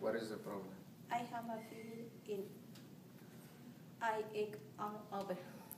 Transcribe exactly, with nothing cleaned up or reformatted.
What is the problem? I have a fever in I ache all over.